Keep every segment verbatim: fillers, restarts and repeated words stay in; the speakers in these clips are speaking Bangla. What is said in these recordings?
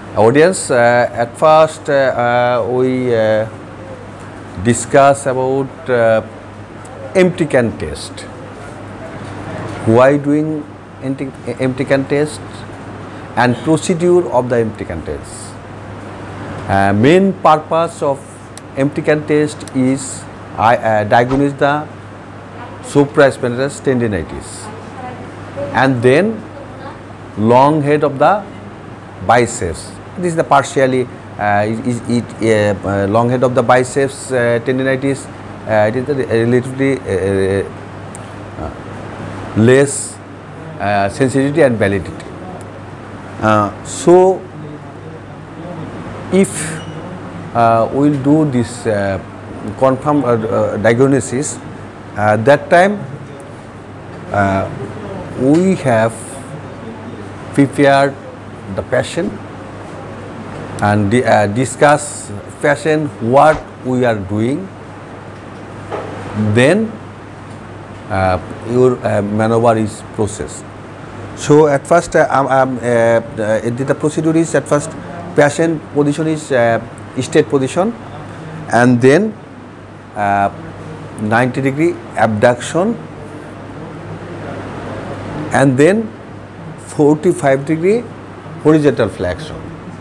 Audience, uh, at first uh, uh, we uh, discuss about uh, empty can test. Why doing empty, empty can test and procedure of the empty can test. Uh, main purpose of empty can test is I uh, diagnose the supraspinatus tendinitis and then long head of the biceps. This is the partially uh, is it uh, long head of the biceps uh, tendinitis. Uh, it is the relatively uh, uh, less uh, sensitivity and validity. Uh, so, if uh, we will do this uh, confirmed uh, uh, diagnosis, uh, that time uh, we have prepared the patient and uh, discuss patient what we are doing, then uh, your uh, maneuver is processed. So at first uh, um, um, uh, uh, the procedure is at first patient position is uh, state position and then uh, ninety degree abduction and then forty-five degree horizontal flexion.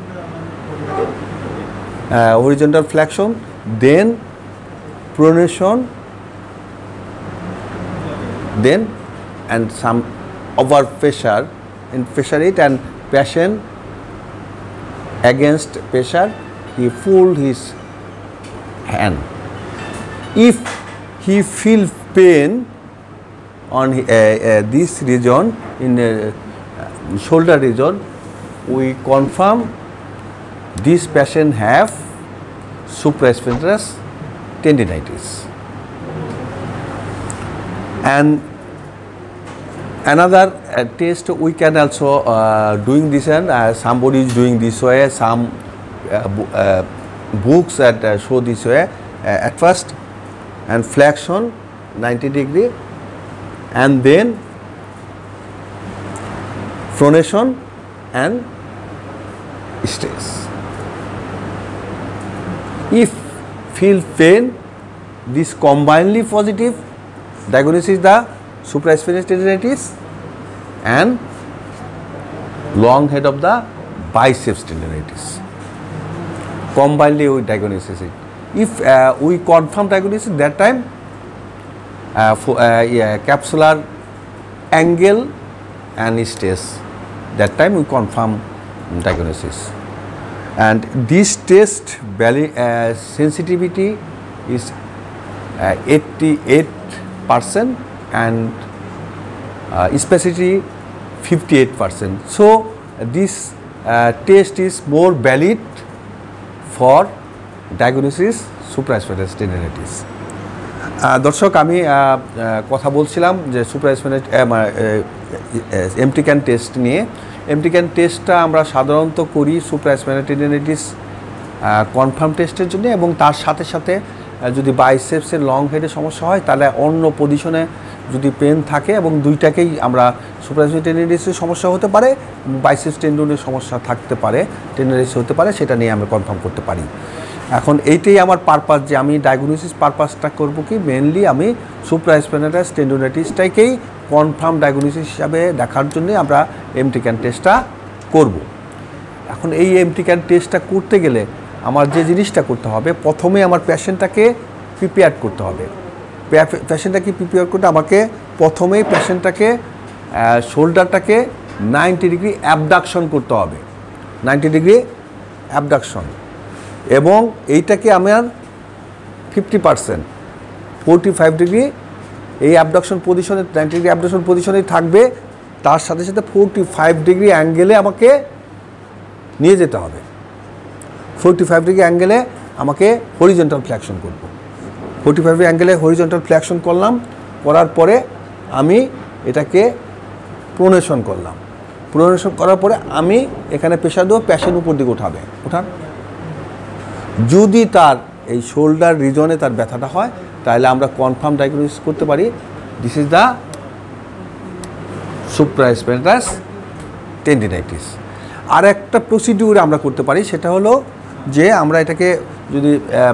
Uh, horizontal flexion, then pronation, then and some over pressure in pressure it and patient against pressure he pull his hand. If he feel pain on uh, uh, this region in uh, shoulder region, we confirm this patient have supraspinatus tendinitis. And another uh, test we can also uh, doing this and uh, somebody is doing this way, some uh, bo uh, books that uh, show this way uh, at first and flexion ninety degree and then pronation and stress. If feel pain, this combinedly positive diagnosis is the supraspinatus tendinitis and long head of the biceps tendinitis. Combinedly we diagnosis it. If uh, we confirm diagnosis, that time uh, for uh, yeah, capsular angle and stress, that time we confirm diagnosis. And this test value uh, sensitivity is uh, eighty-eight percent and uh, specificity fifty-eight percent. So, uh, this uh, test is more valid for diagnosis supraspinatus tendinitis. দর্শক আমি কথা বলছিলাম যে সুপ্রাস্পাইনাস এমটি ক্যান টেস্ট নিয়ে। এমটি ক্যান টেস্টটা আমরা সাধারণত করি সুপ্রাস্পাইনাস টেন্ডিনাইটিস কনফার্ম টেস্টের জন্য এবং তার সাথে সাথে যদি বাইসেপসের লং হেডে সমস্যা হয় তাহলে অন্য পজিশনে যদি পেন থাকে এবং দুইটাকেই আমরা সুপ্রাস্পাইনাস টেন্ডিনাইটিসের সমস্যা হতে পারে, বাইসেপস টেন্ডনের সমস্যা থাকতে পারে, টেন্ডিনাইটিস হতে পারে, সেটা নিয়ে আমরা কনফার্ম করতে পারি। এখন এইটাই আমার পারপাস যে আমি ডায়াগনোসিস পারপাসটা করব কি মেনলি আমি সুপ্রাস্পাইনাস টেন্ডিনাইটিসটাকেই কনফার্ম ডায়াগনোসিস হিসাবে দেখার জন্য আমরা এমটি ক্যান টেস্টটা করব। এখন এই এমটি ক্যান টেস্টটা করতে গেলে আমার যে জিনিসটা করতে হবে, প্রথমে আমার পেশেন্টটাকে প্রিপেয়ার করতে হবে। পেশেন্টটাকে প্রিপেয়ার করতে আমাকে প্রথমেই পেশেন্টটাকে শোল্ডারটাকে নাইনটি ডিগ্রি অ্যাবডাকশন করতে হবে, নাইনটি ডিগ্রি অ্যাবডাকশন, এবং এইটাকে আমার fifty percent forty five degree এই অ্যাবডাকশন পজিশনে নাইনটি ডিগ্রি অ্যাবডাকশন পজিশনেই থাকবে, তার সাথে সাথে ফোরটি ফাইভ ডিগ্রি অ্যাঙ্গেলে আমাকে নিয়ে যেতে হবে। ফোরটি ফাইভ ডিগ্রি অ্যাঙ্গেলে আমাকে হরিজন্টাল ফ্লেকশন করব। ফোরটি ফাইভ ডিগ্রি অ্যাঙ্গেলে হরিজন্টাল ফ্লেকশন করলাম, করার পরে আমি এটাকে প্রোনেশন করলাম। প্রোনেশন করার পরে আমি এখানে প্রেশার দেবো, পেশেন্ট উপর দিকে উঠাবে, উঠান। যদি তার এই শোল্ডার রিজনে তার ব্যথাটা হয় তাহলে আমরা কনফার্ম ডায়াগনোসিস করতে পারি this is the supraspinatus tendinitis. আর একটা প্রসিডিউর আমরা করতে পারি, সেটা হলো যে আমরা এটাকে যদি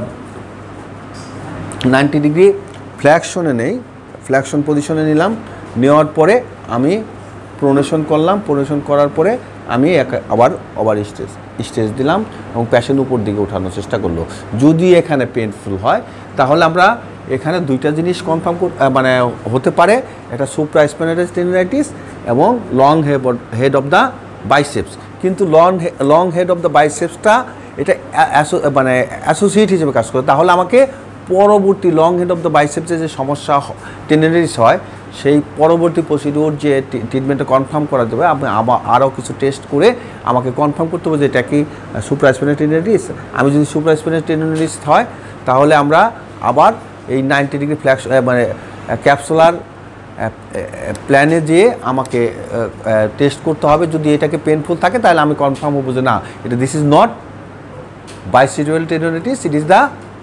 নাইনটি ডিগ্রি ফ্ল্যাকশনে নেই, ফ্ল্যাকশন পজিশনে নিলাম, নেওয়ার পরে আমি প্রোনেশন করলাম, প্রোনেশন করার পরে আমি আবার আবার স্টেজ স্টেজ দিলাম এবং প্যাশেন্ট উপর দিকে ওঠানোর চেষ্টা করলো। যদি এখানে পেনফুল হয় তাহলে আমরা এখানে দুইটা জিনিস কনফার্ম মানে হতে পারে, একটা সুপ্রাস্পাইনাটাস টেন্ডিনাইটিস এবং long head of the biceps. কিন্তু long long head of the বাইসেপসটা এটা মানে অ্যাসোসিয়েট হিসেবে কাজ করে, তাহলে আমাকে পরবর্তী লং হেড অফ দ্য বাইসেপসে যে সমস্যা টেন্ডিনাইটিস হয় সেই পরবর্তী প্রসিডিওর যে ট্রিটমেন্টটা কনফার্ম করা যাবে, আপনি আবার আরও কিছু টেস্ট করে আমাকে কনফার্ম করতে হবে যে এটা কি সুপ্রাস্পাইনাল টেন্ডিনাইটিস। আমি যদি সুপ্রাস্পাইনাল টেন্ডিনাইটিস হয় তাহলে আমরা আবার এই নাইনটি ডিগ্রি ফ্ল্যাক্স মানে ক্যাপসুলার প্ল্যানে যেয়ে আমাকে টেস্ট করতে হবে। যদি এটাকে পেনফুল থাকে তাহলে আমি কনফার্ম হবো যে না, এটা this is not bicipital tendinitis, it is the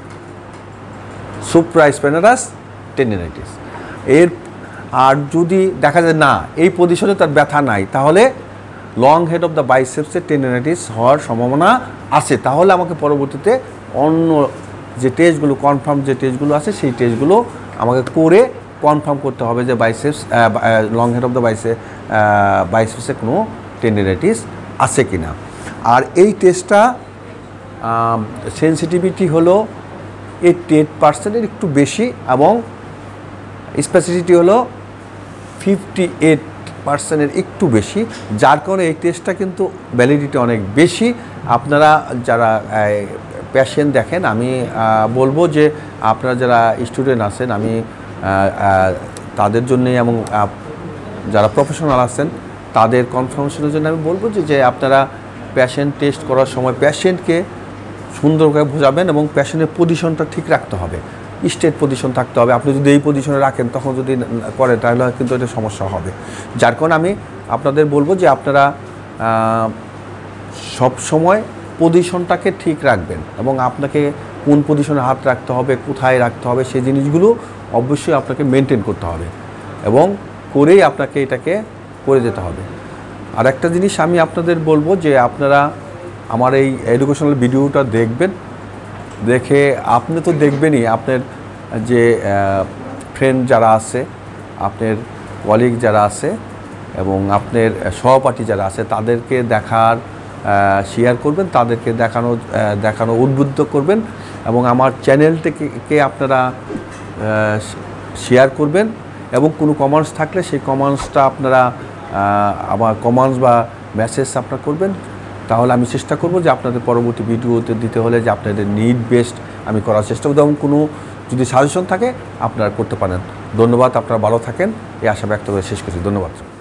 supraspinatus tendinitis. এর আর যদি দেখা যায় না এই পজিশনে তার ব্যথা নাই, তাহলে লং হেড অফ দ্য বাইসেপসের টেন্ডিনাইটিস হওয়ার সম্ভাবনা আছে। তাহলে আমাকে পরবর্তীতে অন্য যে টেস্টগুলো কনফার্ম যে টেস্টগুলো আছে সেই টেস্টগুলো আমাকে করে কনফার্ম করতে হবে যে biceps long head of the বাইসে বাইসেপসে কোনো টেন্ডিনাইটিস আছে কি না। আর এই টেস্টটা সেন্সিটিভিটি হলো এইটটি এইট পার্সেন্টের একটু বেশি এবং স্পেসিফিসিটি হলো ফিফটি এইট পার্সেন্টের একটু বেশি, যার কারণে এই টেস্টটা কিন্তু ভ্যালিডিটি অনেক বেশি। আপনারা যারা পেশেন্ট দেখেন, আমি বলবো যে আপনারা যারা স্টুডেন্ট আছেন, আমি তাদের জন্যে এবং যারা প্রফেশনাল আছেন তাদের কনফার্মেশনের জন্য আমি বলবো যে যে আপনারা পেশেন্ট টেস্ট করার সময় পেশেন্টকে সুন্দর করে বোঝাবেন এবং পেশেন্টের পজিশনটা ঠিক রাখতে হবে, স্ট্রেট পজিশন থাকতে হবে। আপনি যদি এই পজিশনে রাখেন তখন যদি করেন তাহলে কিন্তু এটা সমস্যা হবে। যার কারণে আমি আপনাদের বলবো যে আপনারা সব সময় পজিশনটাকে ঠিক রাখবেন এবং আপনাকে কোন পজিশনে হাত রাখতে হবে, কোথায় রাখতে হবে, সেই জিনিসগুলো অবশ্যই আপনাকে মেনটেন করতে হবে এবং করেই আপনাকে এটাকে করে যেতে হবে। আর একটা জিনিস আমি আপনাদের বলবো যে আপনারা আমার এই এডুকেশনাল ভিডিওটা দেখবেন, দেখে আপনি তো দেখবেনই, আপনার যে ফ্রেন্ড যারা আছে, আপনার কলিগ যারা আছে এবং আপনার সহপাঠী যারা আছে তাদেরকে দেখার শেয়ার করবেন, তাদেরকে দেখানো দেখানো উদ্বুদ্ধ করবেন এবং আমার চ্যানেলটিকে আপনারা শেয়ার করবেন এবং কোনো কমেন্টস থাকলে সেই কমেন্টসটা আপনারা আমার কমেন্টস বা মেসেজ আপনারা করবেন। তাহলে আমি চেষ্টা করব যে আপনাদের পরবর্তী ভিডিওতে দিতে হলে যে আপনাদের নিড বেসড আমি করার চেষ্টা করব এবং কোনো যদি সাজেশন থাকে আপনারা করতে পারেন। ধন্যবাদ, আপনারা ভালো থাকেন এই আশা ব্যক্ত করে শেষ করছি। ধন্যবাদ।